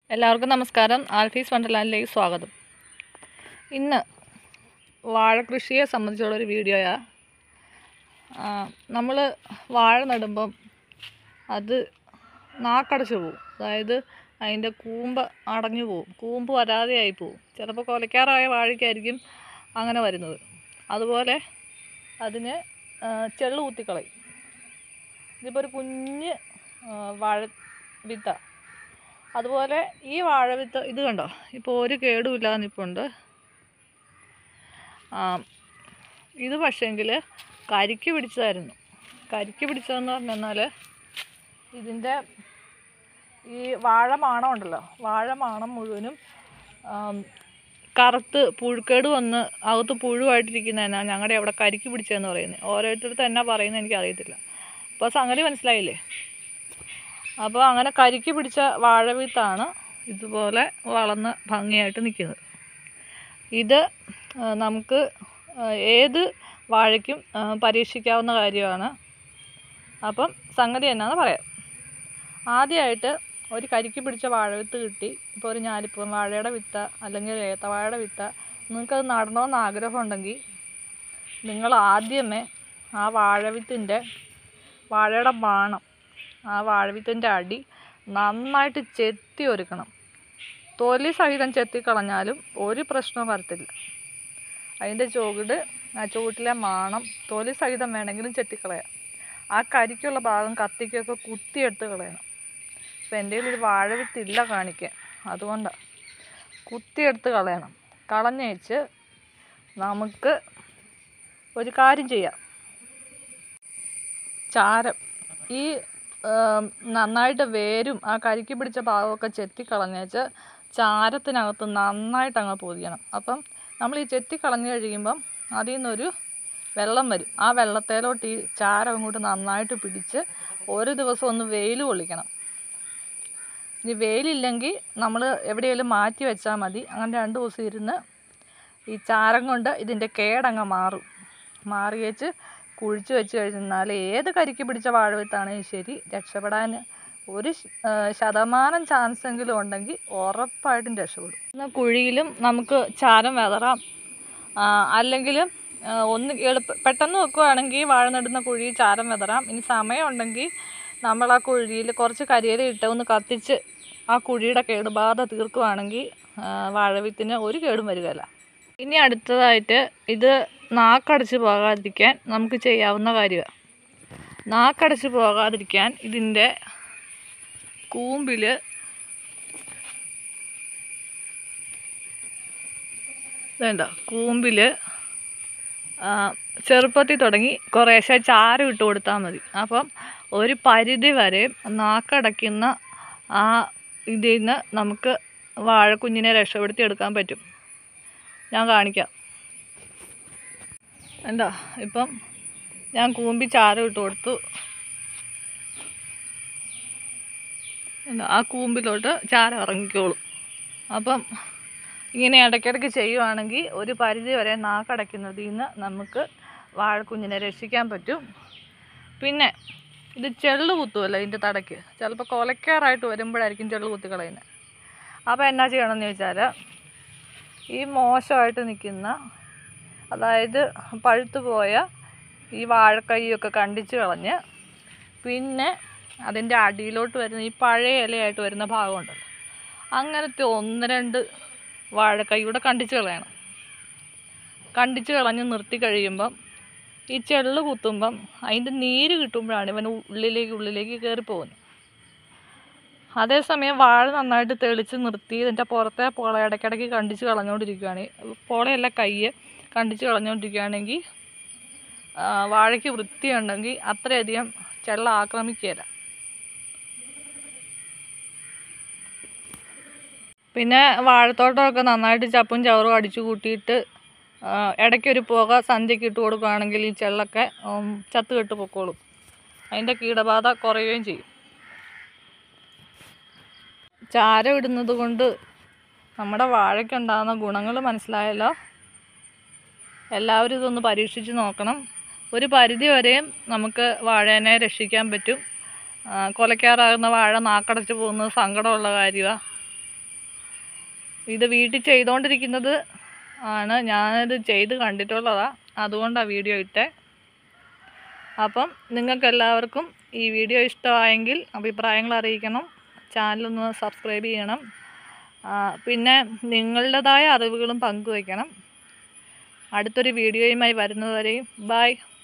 എല്ലാവർക്കും നമസ്കാരം. ആൽഫീസ് വണ്ടർലാൻഡിലേക്ക് സ്വാഗതം. ഇന്ന് വാഴ കൃഷിയെ സംബന്ധിച്ചുള്ളൊരു വീഡിയോയാണ്. നമ്മൾ വാഴ നടുമ്പം അത് നാക്കടച്ച് പോവും. അതായത് അതിൻ്റെ കൂമ്പ് അടഞ്ഞു പോവും, കൂമ്പ് വരാതെയായി പോവും. ചിലപ്പോൾ കൊലയ്ക്കാറായ വാഴയ്ക്കായിരിക്കും അങ്ങനെ വരുന്നത്. അതുപോലെ അതിന് ചെള്ള് കുത്തിക്കളയും. ഇതിപ്പോൾ ഒരു കുഞ്ഞ് വാഴ വിത്ത. അതുപോലെ ഈ വാഴവിത്ത് ഇത് കണ്ടോ, ഇപ്പോൾ ഒരു കേടുമില്ലാതെ നിൽപ്പുണ്ട്. ഇത് പക്ഷേങ്കിൽ കരിക്ക് പിടിച്ചതായിരുന്നു. കരിക്ക് പിടിച്ചതെന്ന് പറഞ്ഞാൽ ഇതിൻ്റെ ഈ വാഴമാണം ഉണ്ടല്ലോ, വാഴമാണം മുഴുവനും കറുത്ത് പുഴുക്കേട് വന്ന് അകത്ത് പുഴുവായിട്ടിരിക്കുന്നതിനാണ് ഞങ്ങളുടെ അവിടെ കരിക്ക് പിടിച്ചതെന്ന് പറയുന്നത്. ഓരോരുത്തർക്ക് എന്നാ പറയുന്നത് എനിക്കറിയത്തില്ല. അപ്പോൾ സംഗതി മനസ്സിലായില്ലേ? അപ്പോൾ അങ്ങനെ കരിക്ക് പിടിച്ച വാഴവിത്താണ് ഇതുപോലെ വളർന്ന് ഭംഗിയായിട്ട് നിൽക്കുന്നത്. ഇത് നമുക്ക് ഏത് വാഴയ്ക്കും പരീക്ഷിക്കാവുന്ന കാര്യമാണ്. അപ്പം സംഗതി എന്നാന്ന് പറയാം. ആദ്യമായിട്ട് ഒരു കരിക്ക് പിടിച്ച വാഴവിത്ത് കിട്ടി. ഇപ്പോൾ ഒരു ഞാലിപ്പൂവൻ വാഴയുടെ വിത്ത അല്ലെങ്കിൽ ഏത്തവാഴയുടെ വിത്ത നിങ്ങൾക്കത് നടണമെന്ന് ആഗ്രഹമുണ്ടെങ്കിൽ നിങ്ങൾ ആദ്യമേ ആ വാഴയുടെ മാണം, ആ വാഴവിത്തിൻ്റെ അടി നന്നായിട്ട് ചെത്തി ഒരുക്കണം. തൊലി സഹിതം ചെത്തിക്കളഞ്ഞാലും ഒരു പ്രശ്നവും വരത്തില്ല. അതിൻ്റെ ആ ചുവട്ടിലെ മാണം തൊലി സഹിതം വേണമെങ്കിലും ചെത്തിക്കളയാം. ആ കരിക്കുള്ള ഭാഗം കത്തിക്കൊക്കെ കുത്തിയെടുത്ത് കളയണം. ഇപ്പം എൻ്റെ കയ്യിൽ ഒരു വാഴവിത്തില്ല കാണിക്കാൻ, അതുകൊണ്ടാണ്. കുത്തിയെടുത്ത് കളയണം. കളഞ്ഞേച്ച് നമുക്ക് ഒരു കാര്യം ചെയ്യാം. ചാരം ഈ നന്നായിട്ട് വേരും ആ കരിക്ക് പിടിച്ച ഭാഗമൊക്കെ ചെത്തിക്കളഞ്ഞേച്ച് ചാരത്തിനകത്ത് നന്നായിട്ട് അങ്ങ് പൊതിയണം. അപ്പം നമ്മൾ ഈ ചെത്തിക്കളഞ്ഞ് കഴിയുമ്പം അതിൽ നിന്നൊരു വെള്ളം വരും. ആ വെള്ളത്തേലോട്ട് ഈ ചാരം അങ്ങോട്ട് നന്നായിട്ട് പിടിച്ച് ഒരു ദിവസം ഒന്ന് വെയിൽ കൊള്ളിക്കണം. ഇനി വെയിലില്ലെങ്കിൽ നമ്മൾ എവിടെയെങ്കിലും മാറ്റി വെച്ചാൽ മതി. അങ്ങനെ 2 ദിവസം ഇരുന്ന് ഈ ചാരം കൊണ്ട് ഇതിൻ്റെ കേടങ്ങ് മാറിയേച്ച് കുഴിച്ച് വെച്ച് കഴിഞ്ഞാൽ ഏത് കരിക്ക് പിടിച്ച വാഴവിത്താണെങ്കിലും ശരി രക്ഷപ്പെടാൻ 1% ചാൻസ് എങ്കിലും ഉണ്ടെങ്കിൽ ഉറപ്പായിട്ടും രക്ഷപ്പെടും. കുഴിയിലും നമുക്ക് ചാരം വിതറാം. അല്ലെങ്കിൽ പെട്ടെന്ന് വെക്കുകയാണെങ്കിൽ വാഴ നടുന്ന കുഴി ചാരം വിതറാം. ഇനി സമയമുണ്ടെങ്കിൽ നമ്മൾ ആ കുഴിയിൽ കുറച്ച് കരിയില ഇട്ട് ഒന്ന് കത്തിച്ച് ആ കുഴിയുടെ കേടുബാധ തീർക്കുകയാണെങ്കിൽ വാഴവിത്തിന് ഒരു കേടും വരികയില്ല. ഇനി അടുത്തതായിട്ട് ഇത് നാക്കടച്ച് പോകാതിരിക്കാൻ നമുക്ക് ചെയ്യാവുന്ന കാര്യമാണ്. നാക്കടച്ച് പോകാതിരിക്കാൻ ഇതിൻ്റെ കൂമ്പിൽ ചെറുപ്പത്തിൽ തുടങ്ങി കുറേശ്ശെ ചാരം ഇട്ട് കൊടുത്താൽ മതി. അപ്പം ഒരു പരിധി വരെ നാക്കടയ്ക്കുന്ന ആ ഇതിൽ നിന്ന് നമുക്ക് വാഴക്കുഞ്ഞിനെ രക്ഷപ്പെടുത്തി എടുക്കാൻ പറ്റും. ഞാൻ കാണിക്കാം. ഇപ്പം ഞാൻ കൂമ്പി ചാരം ഇട്ട് കൊടുത്തു. ആ കൂമ്പിലോട്ട് ചാരം ഇറങ്ങിക്കോളും. അപ്പം ഇങ്ങനെ ഇടയ്ക്കിടയ്ക്ക് ചെയ്യുവാണെങ്കിൽ ഒരു പരിധി വരെ നാക്കടയ്ക്കുന്നതിൽ നിന്ന് നമുക്ക് വാഴക്കുഞ്ഞിനെ രക്ഷിക്കാൻ പറ്റും. പിന്നെ ഇത് ചെള്ള് കുത്തുമല്ലോ ഇതിൻ്റെ തടയ്ക്ക്. ചിലപ്പോൾ കൊലക്കാറായിട്ട് വരുമ്പോഴായിരിക്കും ചെള്ള് കുത്തി കളയുന്നത്. അപ്പോൾ എന്നാ ചെയ്യണമെന്ന് ചോദിച്ചാൽ ഈ മോശമായിട്ട് നിൽക്കുന്ന, അതായത് പഴുത്തു പോയ ഈ വാഴക്കൈയൊക്കെ കണ്ടിച്ച് കളഞ്ഞ് പിന്നെ അതിൻ്റെ അടിയിലോട്ട് വരുന്ന ഈ പഴയ ഇലയായിട്ട് വരുന്ന ഭാഗമുണ്ടല്ലോ, അങ്ങനത്തെ 1-2 വാഴക്കൈയൂടെ കണ്ടിച്ച് കളയണം. കണ്ടിച്ച് കളഞ്ഞ് നിർത്തി കഴിയുമ്പം ഈ ചെള്ള് കുത്തുമ്പം അതിൻ്റെ നീര് കിട്ടുമ്പോഴാണ് ഇവൻ ഉള്ളിലേക്ക് കയറിപ്പോകുന്നത്. അതേസമയം വാഴ നന്നായിട്ട് തെളിച്ച് നിർത്തി ഇതിൻ്റെ പുറത്തെ പോള ഇടയ്ക്കിടയ്ക്ക് കണ്ടിച്ച് കളഞ്ഞുകൊണ്ടിരിക്കുകയാണെങ്കിൽ, പോളയല്ല കയ്യ് കണ്ടിച്ച് കളഞ്ഞുകൊണ്ടിരിക്കുകയാണെങ്കിൽ വാഴയ്ക്ക് വൃത്തിയുണ്ടെങ്കിൽ അത്രയധികം ചെള്ള ആക്രമിക്കുകയില്ല. പിന്നെ വാഴത്തോട്ടമൊക്കെ നന്നായിട്ട് ചപ്പും ചവറും അടിച്ചു കൂട്ടിയിട്ട് ഇടയ്ക്കൊരു പുക സന്ധ്യയ്ക്ക് ഇട്ട് കൊടുക്കുകയാണെങ്കിൽ ഈ ചെള്ളൊക്കെ ചത്തുകെട്ട് പൊക്കോളും. അതിൻ്റെ കീടബാധ കുറയുകയും ചെയ്യും. ചാരം ഇടുന്നത് കൊണ്ട് നമ്മുടെ വാഴയ്ക്കുണ്ടാകുന്ന ഗുണങ്ങൾ മനസ്സിലായല്ലോ. എല്ലാവരും ഇതൊന്ന് പരീക്ഷിച്ച് നോക്കണം. ഒരു പരിധി വരെയും നമുക്ക് വാഴേനെ രക്ഷിക്കാൻ പറ്റും. കൊലയ്ക്കാറാകുന്ന വാഴ നാക്കടച്ച് പോകുന്നത് സങ്കടമുള്ള കാര്യമാണ്. ഇത് വീട്ടിൽ ചെയ്തുകൊണ്ടിരിക്കുന്നത് ആണ്, ഞാനത് ചെയ്ത് കണ്ടിട്ടുള്ളതാണ്, അതുകൊണ്ടാണ് വീഡിയോ ഇട്ടേ. അപ്പം നിങ്ങൾക്കെല്ലാവർക്കും ഈ വീഡിയോ ഇഷ്ടമായെങ്കിൽ അഭിപ്രായങ്ങൾ അറിയിക്കണം, ചാനലൊന്ന് സബ്സ്ക്രൈബ് ചെയ്യണം, പിന്നെ നിങ്ങളുടേതായ അറിവുകളും പങ്കുവയ്ക്കണം. അടുത്തൊരു വീഡിയോയുമായി വരുന്നതുവരെയും ബൈ.